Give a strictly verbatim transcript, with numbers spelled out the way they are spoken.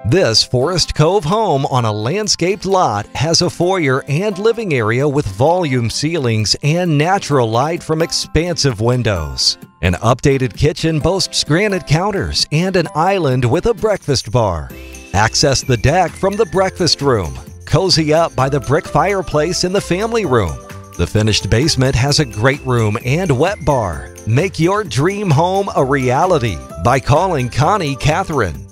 This Forest Cove home on a landscaped lot has a foyer and living area with volume ceilings and natural light from expansive windows. An updated kitchen boasts granite counters and an island with a breakfast bar. Access the deck from the breakfast room. Cozy up by the brick fireplace in the family room. The finished basement has a great room and wet bar. Make your dream home a reality by calling Connie, Catharine.